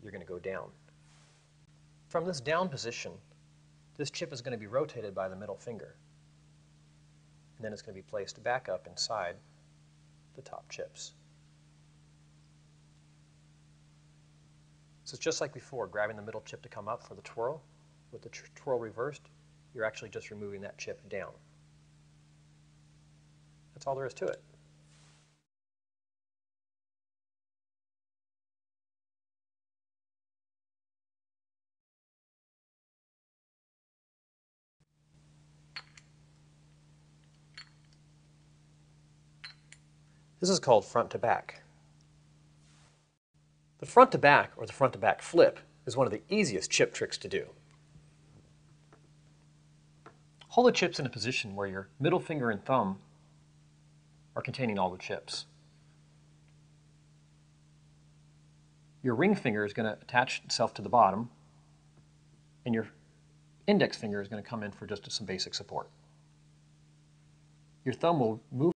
you're going to go down. From this down position, this chip is going to be rotated by the middle finger. And then it's going to be placed back up inside the top chips. So it's just like before, grabbing the middle chip to come up for the twirl. With the twirl reversed, you're actually just removing that chip down. That's all there is to it. This is called front to back. The front to back, or the front to back flip, is one of the easiest chip tricks to do. Hold the chips in a position where your middle finger and thumb are containing all the chips. Your ring finger is going to attach itself to the bottom, and your index finger is going to come in for just some basic support. Your thumb will move